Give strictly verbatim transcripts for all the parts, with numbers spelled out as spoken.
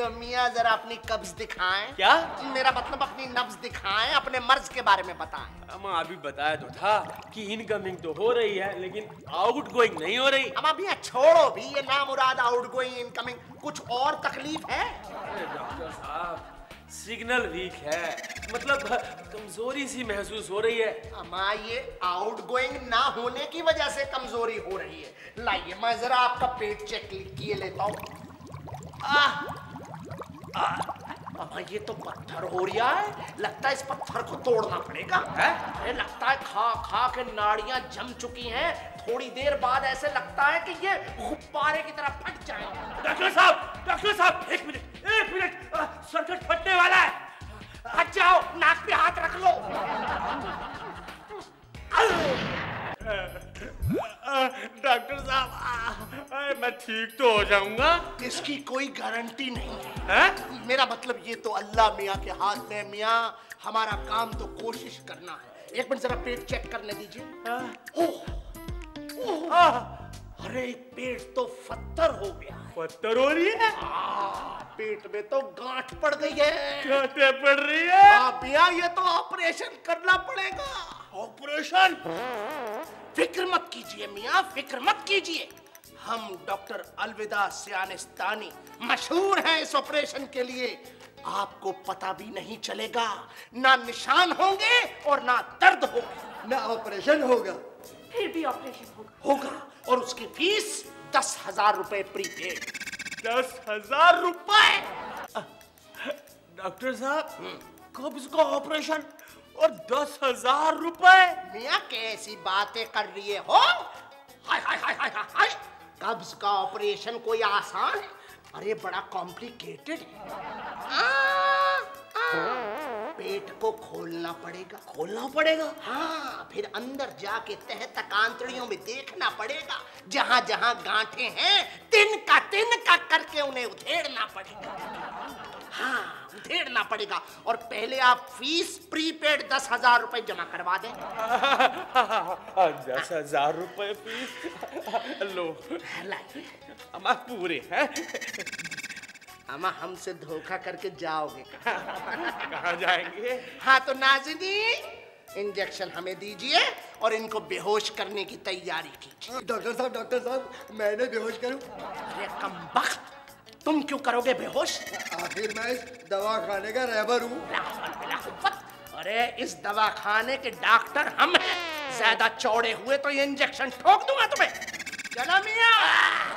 तो मियाँ जरा अपनी कब्ज दिखाएं। क्या? मेरा मतलब अपनी नब्ज दिखाएं, अपने मर्ज के बारे में बताएं। अम्मा अभी बताया तो था कि इनकमिंग तो हो रही है लेकिन आउट गोइंग नहीं हो रही। अब मियाँ छोड़ो भी ये नामुराद आउट गोइंग इनकमिंग, कुछ और तकलीफ है? अरे डॉक्टर साहब सिग्नल वीक है, मतलब कमजोरी सी महसूस हो रही है। अम्मा ये आउट गोइंग ना होने की वजह से कमजोरी हो रही है। लाइए मैं जरा आपका पेट चेक किए लेता हूँ। अम्मा ये तो पत्थर हो रहा है, लगता है इस पत्थर को तोड़ना पड़ेगा। है? अरे लगता है खा खा के नाड़ियां जम चुकी हैं, थोड़ी देर बाद ऐसे लगता है कि ये गुब्बारे की तरह फट जाएंगे। डॉक्टर साहब डॉक्टर साहब एक मिनट एक मिनट, सर्किट फटने वाला है। हट जाओ, नाक पे हाथ रख लो। डॉक्टर साहब मैं ठीक तो हो जाऊंगा? इसकी कोई गारंटी नहीं है, है? मेरा मतलब ये तो अल्लाह मियाँ के हाथ में। मियाँ हमारा काम तो कोशिश करना है। एक मिनट जरा पेट चेक करने दीजिए। ओह, अरे पेट तो पत्थर हो गया है। पत्थर हो रही है? आ, पेट में तो गांठ पड़ गई है। गांठें पड़ रही है? मियाँ ये तो ऑपरेशन करना पड़ेगा। ऑपरेशन? फिक्र मत कीजिए मियाँ, फिक्र मत कीजिए। हम डॉक्टर अलविदा सियानिस्तानी मशहूर हैं इस ऑपरेशन के लिए। आपको पता भी नहीं चलेगा, ना निशान होंगे और ना दर्द होगा, ना ऑपरेशन होगा। फिर भी ऑपरेशन होगा। होगा और उसकी फीस दस हजार रुपए प्रीपेड। दस हजार रुपए? डॉक्टर साहब कब इसका ऑपरेशन और दस हजार रुपए? मियाँ कैसी बातें कर रही हो? हाय हाय हाय हाय हाय, कब्ज का ऑपरेशन कोई आसान है? अरे बड़ा कॉम्प्लिकेटेड है। आ, आ, पेट को खोलना पड़ेगा। खोलना पड़ेगा? हाँ, फिर अंदर जाके तह तक आंतड़ियों में देखना पड़ेगा। जहां जहां गांठें हैं तिनका तिनका करके उन्हें उधेड़ना पड़ेगा। हाँ, उधेड़ना पड़ेगा। और पहले आप फीस प्रीपेड दस हजार रुपए जमा करवा दें। दस हजार रुपए फीस लो। लाइए। अम्मा पूरे हैं? अम्मा हमसे धोखा करके जाओगे? कहाँ जाएंगे? हाँ तो नाज़िनी इंजेक्शन हमें दीजिए और इनको बेहोश करने की तैयारी कीजिए। डॉक्टर साहब डॉक्टर साहब मैंने बेहोश करूं? अरे कमबख्त, तुम क्यों करोगे बेहोश? आखिर मैं इस दवाखाने का रहबर हूँ। अरे इस दवाखाने के डॉक्टर हम हैं। ज्यादा चौड़े हुए तो ये इंजेक्शन ठोक दूंगा तुम्हें। चलो मियाँ।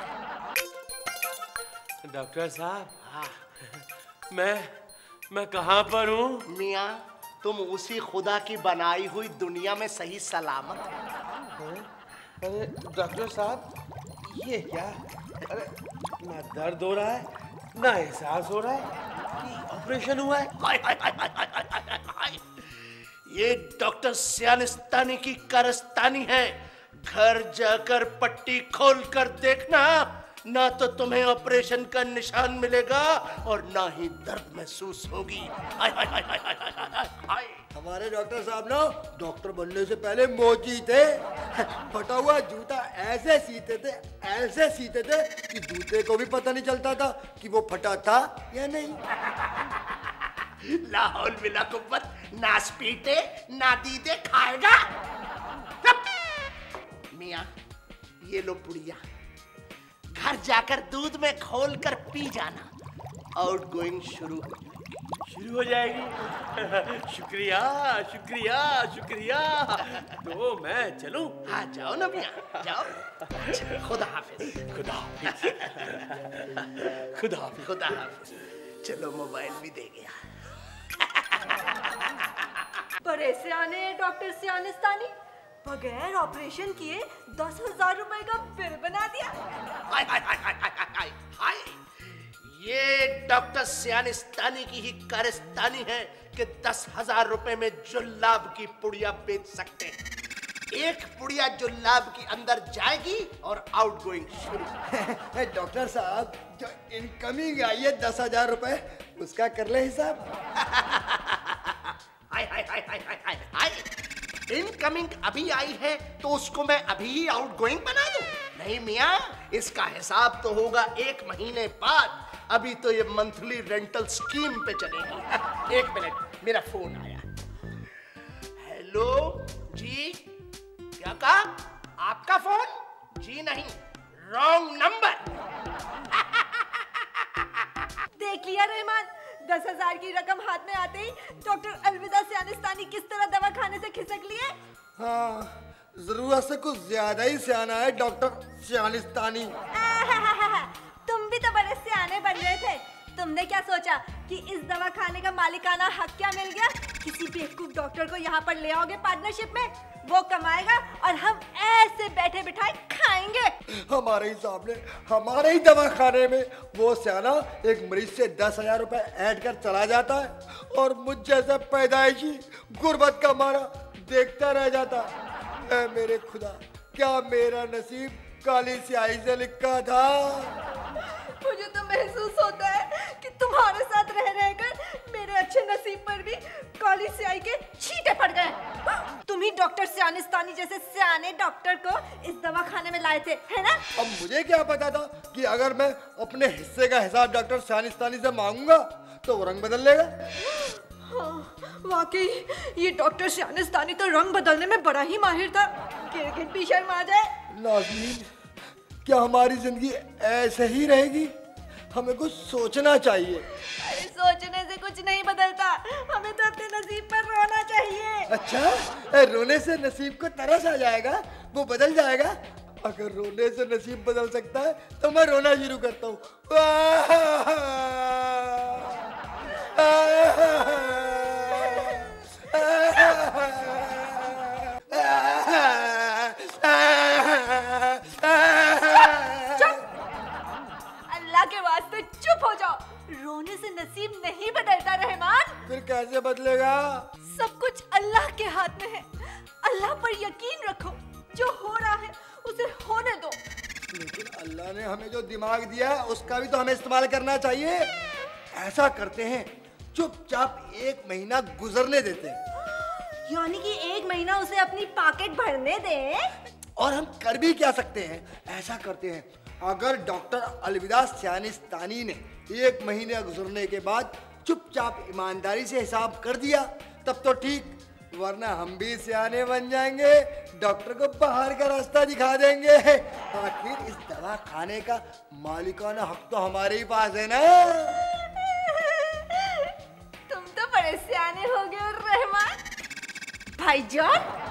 डॉक्टर साहब हाँ। मैं मैं कहाँ पर हूँ? मियाँ तुम उसी खुदा की बनाई हुई दुनिया में सही सलामत। अरे डॉक्टर साहब ये क्या? अरे ना दर्द हो रहा है ना एहसास हो रहा है कि ऑपरेशन हुआ है। हाय हाय हाय हाय हाय हाय हाय। ये डॉक्टर सियानिस्तानी की कारस्तानी है। घर जाकर पट्टी खोल कर देखना, ना तो तुम्हें ऑपरेशन का निशान मिलेगा और ना ही दर्द महसूस होगी। हाय हाय हाय हाय हाय हाय हाय। हमारे डॉक्टर साहब ना डॉक्टर बनने से पहले मोची थे। फटा हुआ जूता ऐसे सीते थे ऐसे सीते थे कि जूते को भी पता नहीं चलता था कि वो फटा था या नहीं। लाहौल बिला कुव्वत, ना स्पीटे ना दीदे खाएगा। मियाँ ये लो पुड़िया, घर जाकर दूध में खोल कर पी जाना। आउट गोइंग शुरू शुरू हो जाएगी। शुक्रिया शुक्रिया शुक्रिया। तो मैं चलूं? हाँ जाओ ना मियाँ जाओ। खुदा हाफिज। खुदा हाफिज। खुदा हाफिज। खुदा हाफिज। चलो मोबाइल भी दे गया। पर ऐसे आने डॉक्टर सियानिस्तानी बगैर ऑपरेशन किए दस हजार रुपए का बिल बना दिया। हाय हाय हाय हाय हाय हाय हाय। ये डॉक्टर सियानिस्तानी की ही कारस्तानी है कि दस हजार रुपए में जुल्लाब की पुड़िया बेच सकते हैं। एक पुड़िया जुल्लाब की अंदर जाएगी और आउट गोइंग शुरू। डॉक्टर साहब जो इनकमिंग आई है दस हजार रुपए उसका कर ले हिसाब। हाय हाय हाय हाय हाय हाय हाय। इनकमिंग अभी आई है तो उसको मैं अभी ही आउट गोइंग बना दूं? नहीं मियाँ, इसका हिसाब तो होगा एक महीने बाद, अभी तो ये मंथली रेंटल स्कीम पे चलेगी। एक मिनट, मेरा फोन आया। हेलो जी, क्या कहा? आपका फोन? जी नहीं, रॉन्ग नंबर। देख लिया रहमान, दस हजार की रकम हाथ में आते ही डॉक्टर अलविदा सियानिस्तानी किस तरह दवा खाने से खिसक लिए। हाँ, जरूरत से कुछ ज्यादा ही सियाना है डॉक्टर सियानिस्तानी। तुम भी तो बड़े सियाने बन रहे थे। तुमने क्या सोचा कि इस दवा खाने का मालिकाना हक क्या मिल गया? किसी बेवकूफ डॉक्टर को यहाँ पर ले आओगे पार्टनरशिप में, वो कमाएगा और हम ऐसे बैठे बिठाए खाएंगे। हमारे ही सामने, हमारे ही दवा खाने में वो सियाना एक मरीज से दस हजार रुपए ऐड कर चला जाता है और मुझ जैसा पैदाइशी गुर्बत का मारा देखता रह जाता। ऐ मेरे खुदा, क्या मेरा नसीब काली स्याही से लिखा था। मुझे तो महसूस होता है कि तुम्हारे साथ रह रहकर मेरे अच्छे नसीब पर भी काली स्याही के छींटे पड़ गए। तुम ही डॉक्टर सियानिस्तानी जैसे सियाने डॉक्टर को इस दवाखाने में लाए थे, है ना? अब मुझे क्या पता था कि अगर मैं अपने हिस्से का हिसाब डॉक्टर सियानिस्तानी से मांगूंगा तो वो रंग बदल लेगा। हाँ, वाकई ये डॉक्टर सियानिस्तानी तो रंग बदलने में बड़ा ही माहिर था। गिरगिट भी शर्म आ जाए। नाज़नीन, क्या हमारी जिंदगी ऐसे ही रहेगी? हमें कुछ सोचना चाहिए। अरे सोचने से कुछ नहीं बदलता, हमें तो अपने नसीब पर रोना चाहिए। अच्छा, रोने से नसीब को तरस आ जाएगा, वो बदल जाएगा। अगर रोने से नसीब बदल सकता है तो मैं रोना शुरू करता हूँ। अल्लाह के वास्ते चुप हो जाओ। रोने से नसीब नहीं बदलता रहमान। फिर कैसे बदलेगा? सब कुछ अल्लाह के हाथ में है। अल्लाह पर यकीन रखो, जो हो रहा है उसे होने दो। लेकिन अल्लाह ने हमें जो दिमाग दिया है उसका भी तो हमें इस्तेमाल करना चाहिए। ऐसा करते हैं, चुपचाप एक महीना गुजरने देते हैं। यानी कि एक महीना उसे अपनी पॉकेट भरने दें। और हम कर भी क्या सकते हैं? ऐसा करते हैं, अगर डॉक्टर अलविदा सियानिस्तानी ने एक महीने गुजरने के बाद चुपचाप ईमानदारी से हिसाब कर दिया तब तो ठीक, वरना हम भी सियाने बन जाएंगे, डॉक्टर को बाहर का रास्ता दिखा देंगे। आखिर इस दवा खाने का मालिकाना हक तो हमारे ही पास है ना। तुम तो बड़े सियाने हो गए रहमान। भाईजान,